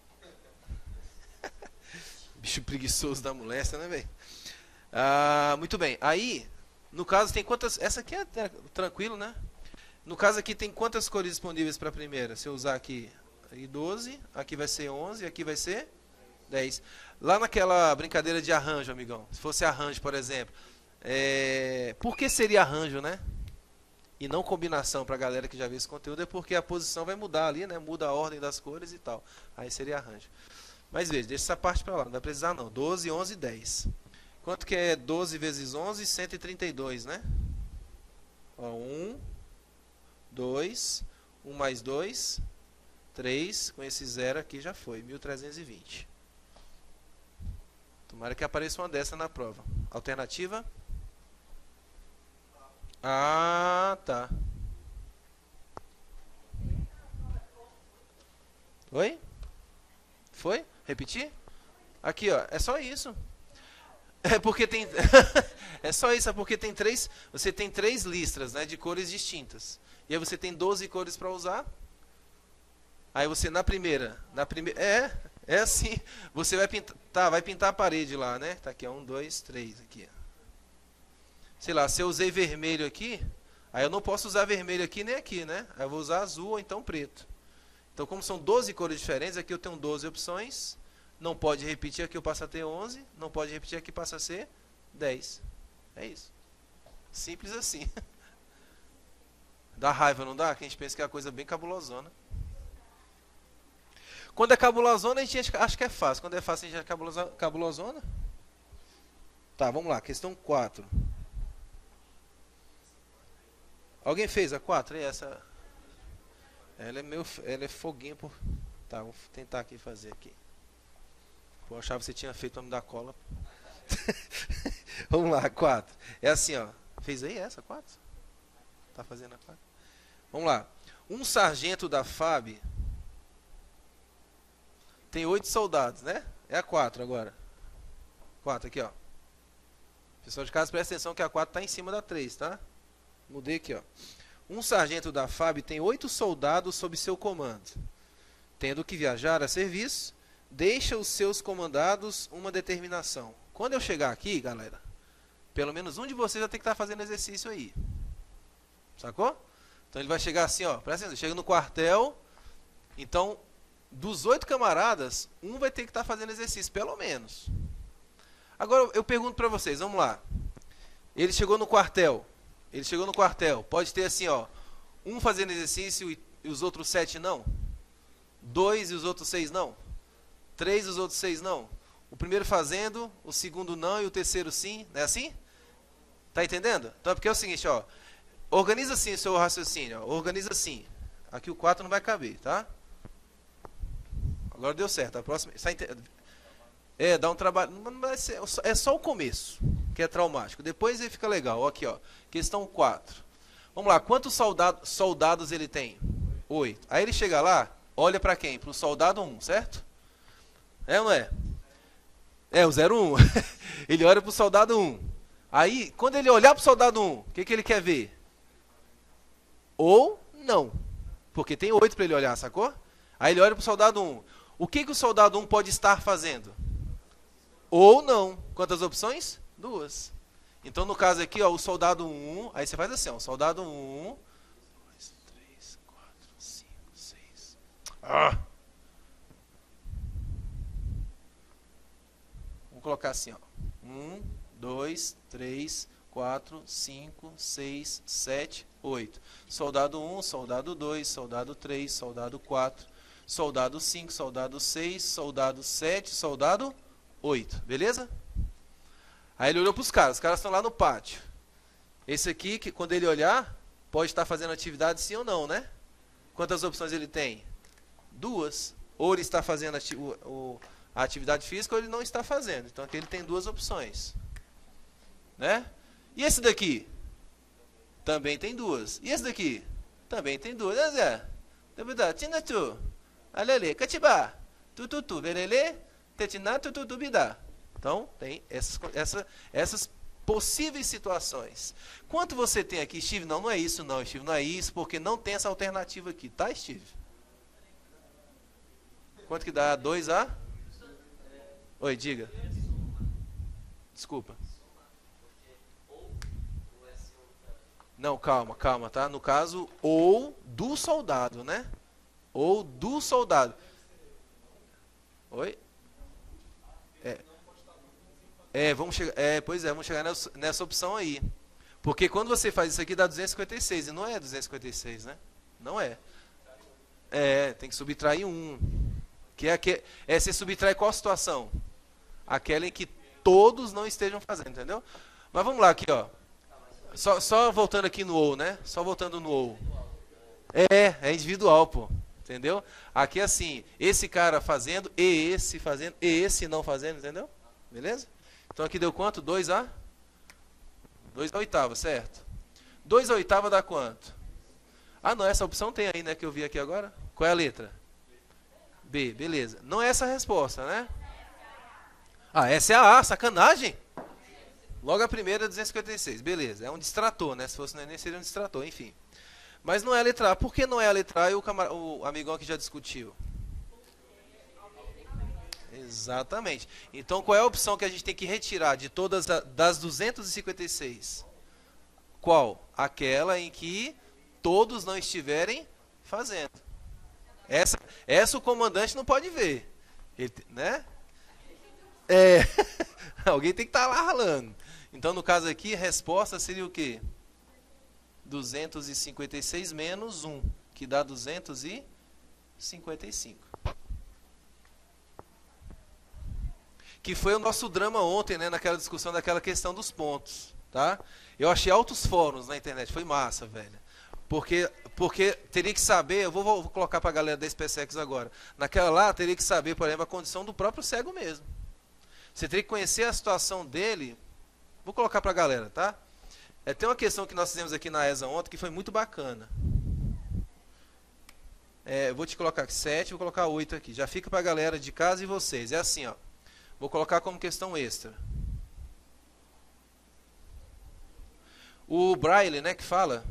Bicho preguiçoso da moléstia, né, velho? Muito bem. Aí, no caso, tem quantas... Essa aqui é tranquilo, né? No caso aqui, tem quantas cores disponíveis para a primeira? Se eu usar aqui 12, aqui vai ser 11, aqui vai ser 10. Lá naquela brincadeira de arranjo, amigão. Se fosse arranjo, por exemplo. Por que seria arranjo, né? E não combinação para a galera que já viu esse conteúdo, é porque a posição vai mudar ali, né? Muda a ordem das cores e tal. Aí seria arranjo. Mas veja, deixa essa parte para lá, não vai precisar não. 12, 11, 10. Quanto que é 12 vezes 11? 132, né? Ó, 1, 2, 1 mais 2, 3, com esse 0 aqui já foi, 1320. Tomara que apareça uma dessa na prova. Alternativa? Ah, tá. Oi? Foi? Repetir? Aqui, ó, é só isso. É porque tem é só isso, é porque tem você tem 3 listras, né, de cores distintas. E aí você tem 12 cores para usar. Aí você na primeira é assim, você vai pintar a parede lá, né? Tá aqui, ó, 1, 2, 3 aqui, ó. Sei lá, se eu usei vermelho aqui, aí eu não posso usar vermelho aqui nem aqui, né? Aí eu vou usar azul ou então preto. Então, como são 12 cores diferentes, aqui eu tenho 12 opções. Não pode repetir, aqui eu passo a ter 11. Não pode repetir, aqui passa a ser 10. É isso. Simples assim. Dá raiva, não dá? Que a gente pensa que é uma coisa bem cabulosona. Quando é cabulosona, a gente acha que é fácil. Quando é fácil, a gente acha cabulosona. Tá, vamos lá. Questão 4. Alguém fez a 4? E essa... Ela é foguinho por... Tá, vou tentar aqui fazer aqui. Pô, eu achava que você tinha feito o nome da cola. Vamos lá, 4. É assim, ó. Fez aí essa 4? Tá fazendo a 4? Vamos lá. Um sargento da FAB tem 8 soldados, né? É a 4 agora. 4 aqui, ó. Pessoal de casa, presta atenção que a 4 tá em cima da 3, tá? Mudei aqui, ó. Um sargento da FAB tem 8 soldados sob seu comando. Tendo que viajar a serviço, deixa os seus comandados uma determinação. Quando eu chegar aqui, galera, pelo menos um de vocês vai ter que estar fazendo exercício aí. Sacou? Então ele vai chegar assim, ó. Presta atenção, chega no quartel. Então, dos 8 camaradas, um vai ter que estar fazendo exercício, pelo menos. Agora eu pergunto para vocês, vamos lá. Ele chegou no quartel. Pode ter assim, ó, um fazendo exercício e os outros 7 não? 2 e os outros 6 não? 3 e os outros 6 não? O primeiro fazendo, o segundo não e o terceiro sim? Não é assim? Tá entendendo? Então é porque é o seguinte, ó. Organiza assim o seu raciocínio, ó. Organiza assim. Aqui o 4 não vai caber, tá? Agora deu certo. A próxima. Dá um trabalho. Mas é só o começo que é traumático. Depois ele fica legal. Aqui, ó. Questão 4. Vamos lá. Quantos soldados ele tem? 8. Aí ele chega lá, olha para quem? Para o soldado 1, certo? É ou não é? É, o 01. Ele olha para o soldado 1. Aí, quando ele olhar para o soldado 1, o que ele quer ver? Ou não. Porque tem 8 para ele olhar, sacou? Aí ele olha para o soldado 1. O que o soldado 1 pode estar fazendo? Ou não. Quantas opções? 2. Então, no caso aqui, ó, o soldado 1, aí você faz assim, ó, o soldado 1, 2, 3, 4, 5, 6. Vamos colocar assim, ó. 1, 2, 3, 4, 5, 6, 7, 8. Soldado 1, soldado 2, soldado 3, soldado 4, soldado 5, soldado 6, soldado 7, soldado 8. Beleza? Aí ele olhou para os caras estão lá no pátio. Esse aqui, que quando ele olhar, pode estar fazendo atividade sim ou não, né? Quantas opções ele tem? 2. Ou ele está fazendo a atividade física ou ele não está fazendo. Então aqui ele tem 2 opções. Né? E esse daqui? Também tem 2. E esse daqui? Também tem 2. Alele, catiba, tututu, verele, tetina, tututu, bidá. Então, tem essas possíveis situações. Quanto você tem aqui, Steve? Não é isso não, Steve. Não é isso, porque não tem essa alternativa aqui. Tá, Steve? Quanto que dá? 2A? Oi, diga. Desculpa. Não, calma, tá? No caso, ou do soldado, né? Ou do soldado. Oi? Vamos chegar nessa opção aí. Porque quando você faz isso aqui dá 256, e não é 256, né? Não é. Tem que subtrair 1. Você subtrai qual situação? Aquela em que todos não estejam fazendo, entendeu? Mas vamos lá aqui, ó. Só voltando aqui no ou, né? Só voltando no ou. É individual, pô. Entendeu? Aqui é assim, esse cara fazendo, e esse não fazendo, entendeu? Beleza? Então aqui deu quanto? 2A? 2 a oitava, certo? 2 a oitava dá quanto? Ah, não, essa opção tem aí, né, que eu vi aqui agora. Qual é a letra? B, beleza. Não é essa a resposta, né? Ah, essa é a A, sacanagem? Logo a primeira é 256, beleza. É um distrator, né? Se fosse no Enem seria um distrator, enfim. Mas não é a letra A. Por que não é a letra A e o amigão aqui já discutiu? Exatamente. Então qual é a opção que a gente tem que retirar de todas das 256? Qual? Aquela em que todos não estiverem fazendo. Essa o comandante não pode ver. Ele, né? Alguém tem que estar lá ralando. Então, no caso aqui, a resposta seria o quê? 256 menos 1, que dá 255. Que foi o nosso drama ontem, né, naquela discussão daquela questão dos pontos, tá? Eu achei altos fóruns na internet, foi massa, velho. Porque teria que saber, eu vou colocar para a galera da SpaceX agora. Naquela lá, teria que saber, por exemplo, a condição do próprio cego mesmo. Você teria que conhecer a situação dele. Vou colocar para a galera, tá? Tem uma questão que nós fizemos aqui na ESA ontem que foi muito bacana. Eu vou te colocar aqui 7, vou colocar 8 aqui. Já fica para a galera de casa e vocês. É assim, ó. Vou colocar como questão extra. O Braille, né, que fala.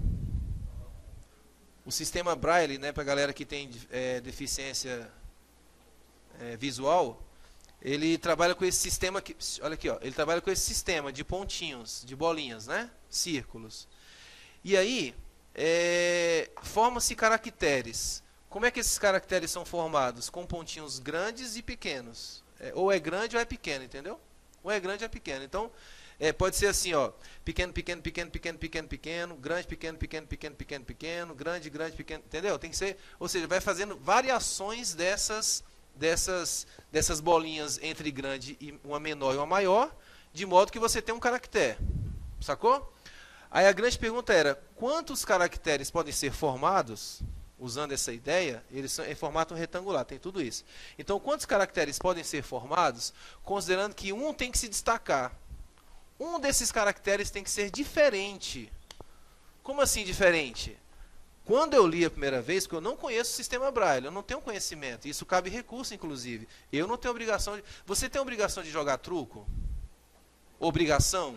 O sistema Braille, né, para a galera que tem deficiência visual, ele trabalha com esse sistema que, olha aqui, ó, ele trabalha com esse sistema de pontinhos, de bolinhas, né, círculos. E aí forma-se caracteres Como é que esses caracteres são formados? Com pontinhos grandes e pequenos. Ou é grande ou é pequeno, entendeu? Ou é grande ou é pequeno. Então, pode ser assim, ó, pequeno, pequeno, pequeno, pequeno, pequeno, pequeno, grande, pequeno, pequeno, pequeno, pequeno, pequeno, grande, grande, pequeno, entendeu? Tem que ser, ou seja, vai fazendo variações dessas bolinhas entre grande e uma menor e uma maior, de modo que você tem um caractere. Sacou? Aí a grande pergunta era, quantos caracteres podem ser formados, usando essa ideia, eles são em formato retangular, tem tudo isso. Então, quantos caracteres podem ser formados, considerando que um tem que se destacar? Um desses caracteres tem que ser diferente. Como assim diferente? Quando eu li a primeira vez, porque eu não conheço o sistema Braille, eu não tenho conhecimento, isso cabe recurso, inclusive. Eu não tenho obrigação de... Você tem obrigação de jogar truco? Obrigação?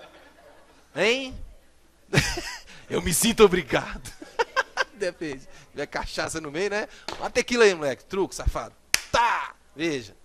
Hein? Eu me sinto obrigado. Depende. Se tiver cachaça no meio, né? Uma tequila aí, moleque. Truco, safado. Tá! Veja.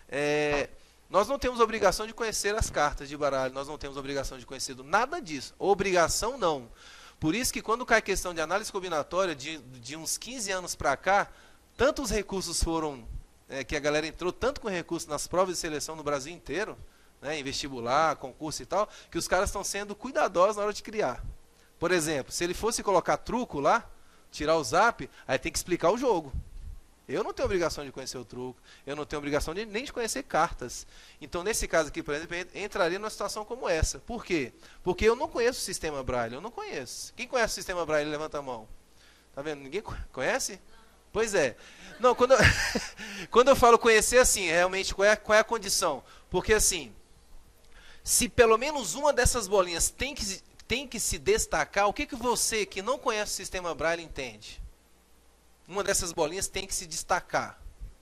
Nós não temos obrigação de conhecer as cartas de baralho. Nós não temos obrigação de conhecer nada disso. Obrigação, não. Por isso que quando cai questão de análise combinatória, de uns 15 anos para cá, tantos recursos foram... que a galera entrou tanto com recursos nas provas de seleção no Brasil inteiro, né, em vestibular, concurso e tal, que os caras estão sendo cuidadosos na hora de criar. Por exemplo, se ele fosse colocar truco lá, tirar o zap, aí tem que explicar o jogo. Eu não tenho obrigação de conhecer o truco, eu não tenho obrigação nem de conhecer cartas. Então, nesse caso aqui, por exemplo, entraria numa situação como essa. Por quê? Porque eu não conheço o sistema Braille, eu não conheço. Quem conhece o sistema Braille, levanta a mão. Tá vendo? Ninguém conhece? Pois é. Não, quando eu falo conhecer, assim, realmente, qual é a condição? Porque, assim, se pelo menos uma dessas bolinhas tem que se destacar, o que você, que não conhece o sistema Braille, entende? Uma dessas bolinhas tem que se destacar.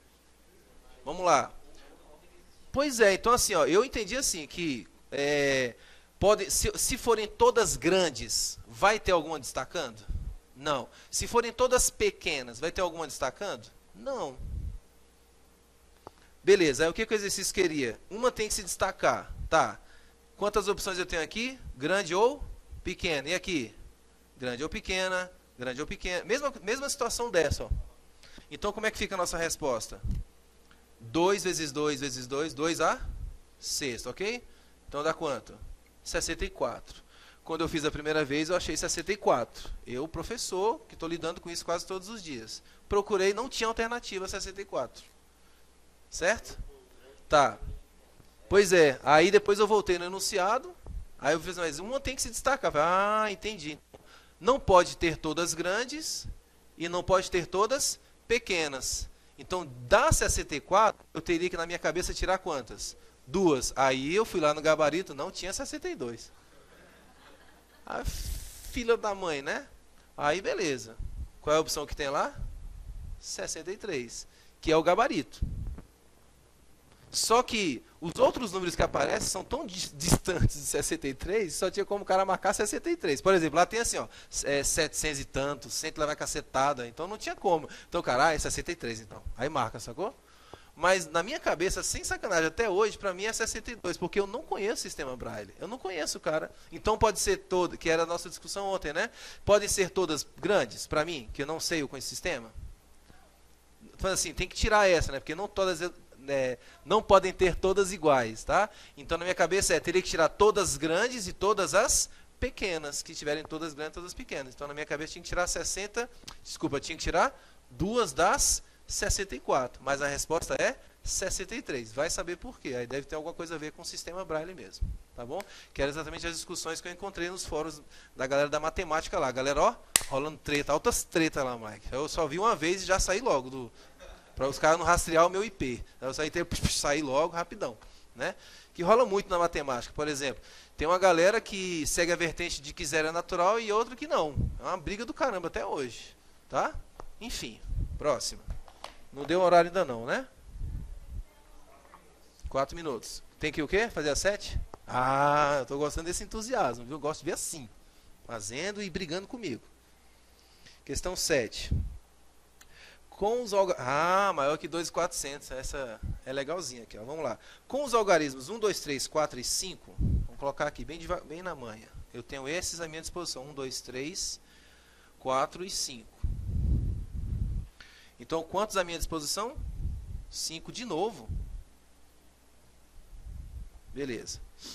Vamos lá. Pois é, então assim, ó, eu entendi assim, que se forem todas grandes, vai ter alguma destacando? Não. Se forem todas pequenas, vai ter alguma destacando? Não. Beleza, aí o que o exercício queria? Uma tem que se destacar. Tá. Quantas opções eu tenho aqui? Grande ou pequena. E aqui? Grande ou pequena. Grande ou pequena. Mesma situação dessa. Ó. Então, como é que fica a nossa resposta? 2 vezes 2 vezes 2, 2 a sexta, ok? Então, dá quanto? 64. Quando eu fiz a primeira vez, eu achei 64. Eu, professor, que estou lidando com isso quase todos os dias. Procurei, não tinha alternativa a 64. Certo? Tá. Pois é. Aí, depois eu voltei no enunciado. Aí eu fiz, mas uma tem que se destacar. Ah, entendi. Não pode ter todas grandes e não pode ter todas pequenas. Então, da 64, eu teria que, na minha cabeça, tirar quantas? 2. Aí eu fui lá no gabarito, não tinha 62. A filha da mãe, né? Aí, beleza. Qual é a opção que tem lá? 63, que é o gabarito. Só que os outros números que aparecem são tão distantes de 63, só tinha como o cara marcar 63. Por exemplo, lá tem assim, ó, 700 e tantos, 100 levar cacetada, então não tinha como. Então, cara, é 63 então. Aí marca, sacou? Mas na minha cabeça, sem sacanagem, até hoje, pra mim é 62, porque eu não conheço o sistema Braille. Eu não conheço, cara. Então pode ser todo, que era a nossa discussão ontem, né? Podem ser todas grandes, pra mim, que eu não sei com esse sistema. Então, assim, tem que tirar essa, né? Porque não todas... não podem ter todas iguais, tá? Então na minha cabeça teria que tirar todas grandes e todas as pequenas, que tiverem todas grandes e todas pequenas. Então na minha cabeça tinha que tirar tinha que tirar 2 das 64, mas a resposta é 63. Vai saber por quê? Aí deve ter alguma coisa a ver com o sistema Braille mesmo, tá bom? Que eram exatamente as discussões que eu encontrei nos fóruns da galera da matemática lá. Galera, ó, rolando treta, altas tretas lá, Mike. Eu só vi uma vez e já saí logo para os caras não rastrear o meu IP. Eu saí logo, rapidão. Né? Que rola muito na matemática. Por exemplo, tem uma galera que segue a vertente de que zero é natural e outra que não. É uma briga do caramba até hoje. Tá? Enfim, próximo. Não deu horário ainda não, né? 4 minutos. Tem que o quê? Fazer a 7? Ah, eu tô gostando desse entusiasmo, viu? Eu gosto de ver assim. Fazendo e brigando comigo. Questão 7. Com os maior que 2.400. Essa é legalzinha aqui, ó. Vamos lá. Com os algarismos 1, 2, 3, 4 e 5, vamos colocar aqui bem na manha. Eu tenho esses à minha disposição. 1, 2, 3, 4 e 5. Então, quantos à minha disposição? 5 de novo. Beleza.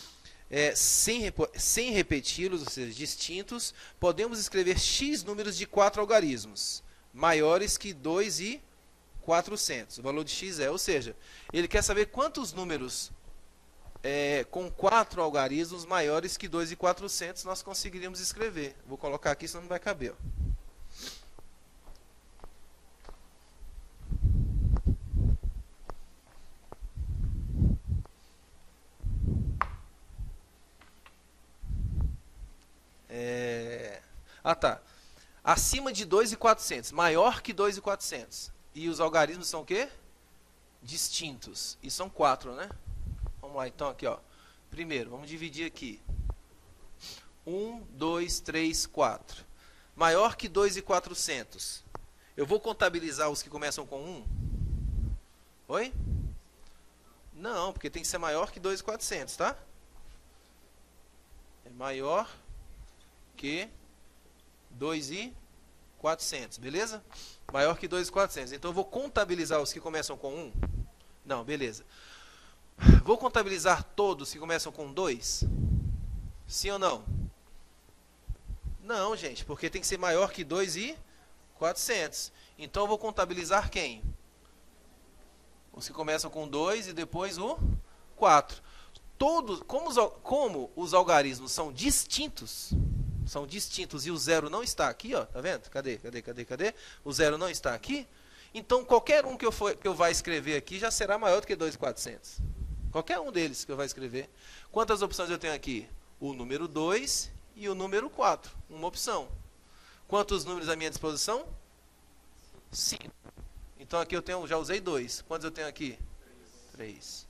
Sem repeti-los, ou seja, distintos, podemos escrever x números de 4 algarismos, maiores que 2.400. O valor de x ou seja, ele quer saber quantos números com 4 algarismos maiores que 2.400 nós conseguiríamos escrever. Vou colocar aqui, senão não vai caber. Ó. Tá. Acima de 2.400, maior que 2.400. E os algarismos são o quê? Distintos. E são 4, né? Vamos lá, então, aqui, ó. Primeiro, vamos dividir aqui. 1, 2, 3, 4. Maior que 2.400. Eu vou contabilizar os que começam com 1? Oi? Não, porque tem que ser maior que 2.400, tá? É maior que 2.400, beleza? Maior que 2.400. Então eu vou contabilizar os que começam com 1? Não, beleza. Vou contabilizar todos que começam com 2? Sim ou não? Não, gente, porque tem que ser maior que 2.400. Então eu vou contabilizar quem? Os que começam com 2 e depois o 4. Todos, como os algarismos são distintos e o zero não está aqui, ó, tá vendo? Cadê? O zero não está aqui. Então, qualquer um que eu vá escrever aqui já será maior do que 2.400. Qualquer um deles que eu vá escrever. Quantas opções eu tenho aqui? O número 2 e o número 4. Uma opção. Quantos números à minha disposição? 5. Então, aqui eu já usei 2. Quantos eu tenho aqui? 3.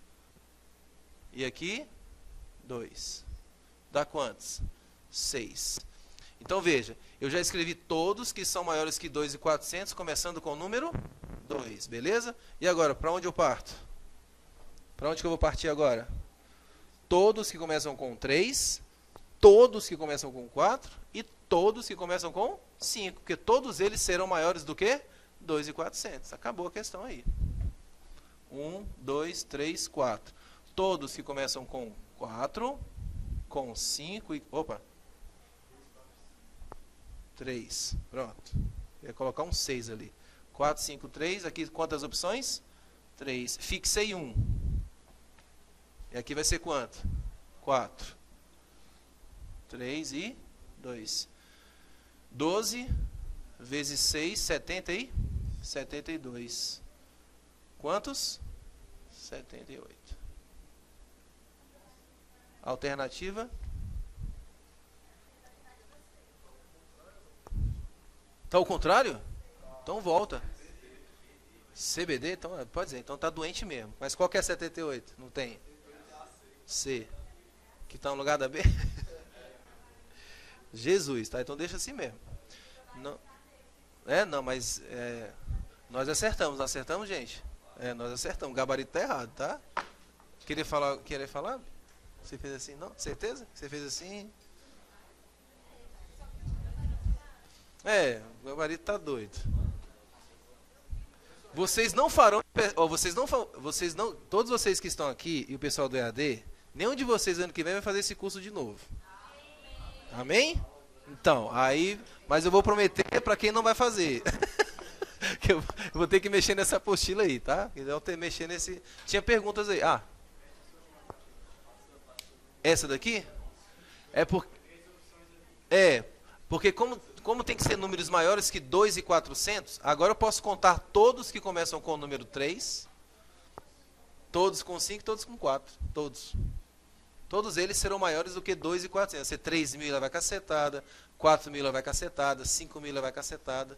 E aqui? 2. Dá quantos? 6. Então veja, eu já escrevi todos que são maiores que 2.400, começando com o número 2, beleza? E agora, para onde eu parto? Para onde que eu vou partir agora? Todos que começam com 3, todos que começam com 4 e todos que começam com 5, porque todos eles serão maiores do que 2.400. Acabou a questão aí. 1, 2, 3, 4. Todos que começam com 4, com 5 e... Opa! 3. Pronto. Eu ia colocar um 6 ali. 4, 5, 3. Aqui quantas opções? 3. Fixei 1. E aqui vai ser quanto? 4. 3 e 2. 12 vezes 6, 70 e 72. Quantos? 78. Alternativa? Está ao contrário? Então volta. CBD? Então, pode dizer, então está doente mesmo. Mas qual que é 78? Não tem. C. Que está no lugar da B? Jesus, tá? Então deixa assim mesmo. Não, não, mas nós acertamos. Não acertamos, gente? Nós acertamos. O gabarito está errado, tá? Querer falar? Você fez assim? Não? Certeza? Você fez assim? O gabarito tá doido. Vocês não farão, todos vocês que estão aqui e o pessoal do EAD, nenhum de vocês ano que vem vai fazer esse curso de novo. Amém? Então, mas eu vou prometer para quem não vai fazer. Que eu vou ter que mexer nessa apostila aí, tá? Então, mexer nesse. Tinha perguntas aí. Essa daqui? Porque como tem que ser números maiores que 2.400, agora eu posso contar todos que começam com o número 3, todos com 5 e todos com 4. Todos. Todos eles serão maiores do que 2.400. Se 3.000 vai cacetada, 4.000 vai cacetada, 5.000 vai cacetada.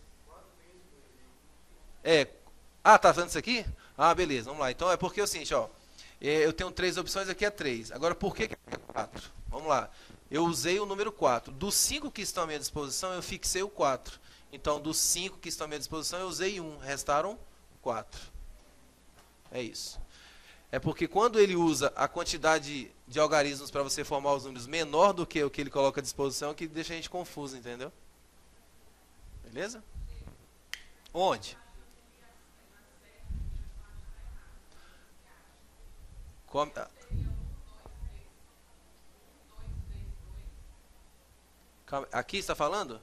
Tá vendo isso aqui? Beleza, vamos lá. Então é porque é o seguinte, ó. Eu tenho 3 opções, aqui é 3. Agora, por que é 4? Vamos lá. Eu usei o número 4. Dos 5 que estão à minha disposição, eu fixei o 4. Então, dos 5 que estão à minha disposição, eu usei 1. Restaram 4. É isso. É porque quando ele usa a quantidade de algarismos para você formar os números menor do que o que ele coloca à disposição, que deixa a gente confuso, entendeu? Beleza? Onde? Come- Aqui está falando?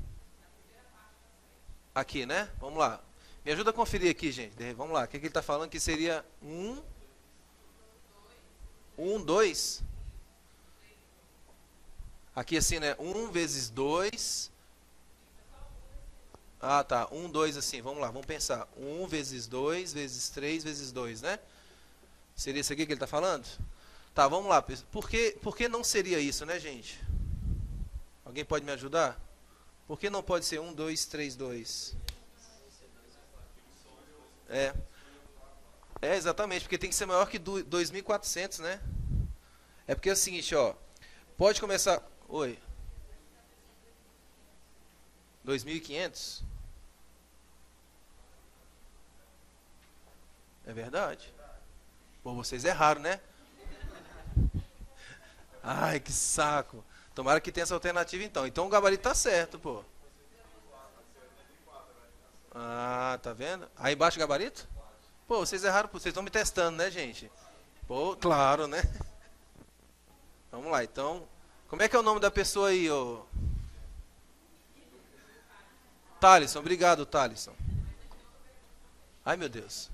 Aqui, né? Vamos lá. Me ajuda a conferir aqui, gente. Vamos lá. O que ele está falando que seria 2. Aqui assim, né? 1 vezes 2. Ah, tá. 2 assim. Vamos lá, vamos pensar. 1 vezes 2 vezes 3 vezes 2, né? Seria isso aqui que ele está falando? Tá, vamos lá. Por que não seria isso, né, gente? Alguém pode me ajudar? Por que não pode ser 1, 2, 3, 2? É. É, exatamente, porque tem que ser maior que 2.400, né? É porque é o seguinte, ó. Pode começar... Oi. 2.500? É verdade. Pô, vocês erraram, né? Ai, que saco. Tomara que tenha essa alternativa então. Então o gabarito tá certo, pô. Ah, tá vendo? Aí embaixo o gabarito? Pô, vocês erraram, pô. Vocês estão me testando, né, gente? Pô, claro, né? Vamos lá, então. Como é que é o nome da pessoa aí, ô? Thalisson, obrigado, Thalisson. Ai, meu Deus.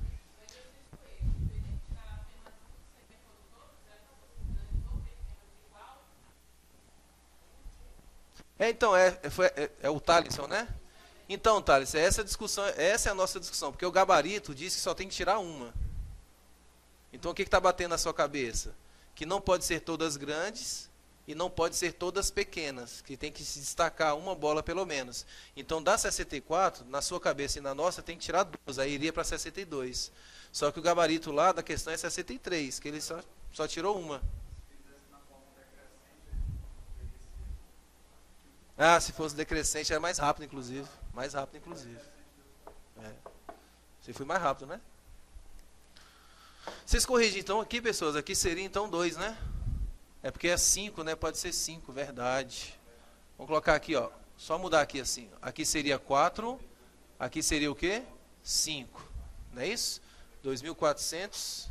É, então, é o Thalisson, né? Então, Thales, essa discussão, essa é a nossa discussão, porque o gabarito diz que só tem que tirar uma. Então, o que está batendo na sua cabeça? Que não pode ser todas grandes e não pode ser todas pequenas, que tem que se destacar uma bola pelo menos. Então, da 64, na sua cabeça e na nossa, tem que tirar duas, aí iria para 62. Só que o gabarito lá da questão é 63, que ele só tirou uma. Ah, se fosse decrescente era mais rápido, inclusive. Mais rápido, inclusive. É. Você foi mais rápido, né? Vocês corrigem então aqui, pessoas. Aqui seria então 2, né? É porque é 5, né? Pode ser 5, verdade. Vamos colocar aqui, ó. Só mudar aqui assim. Aqui seria 4. Aqui seria o quê? 5. Não é isso? 2.400.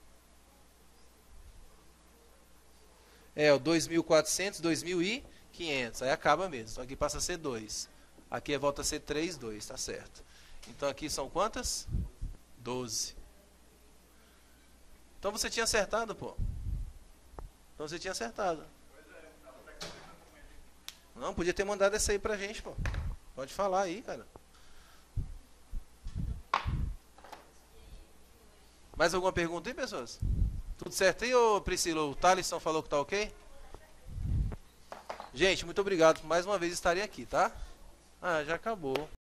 É, o 2.400, 2.500. Aí acaba mesmo. Então aqui passa a ser 2. Aqui volta a ser 3, 2. Tá certo. Então aqui são quantas? 12. Então você tinha acertado, pô. Então você tinha acertado. Não, podia ter mandado essa aí pra gente, pô. Pode falar aí, cara. Mais alguma pergunta aí, pessoas? Tudo certo aí, ô Priscila? O Thalisson falou que tá ok? Gente, muito obrigado por mais uma vez estarem aqui, tá? Ah, já acabou.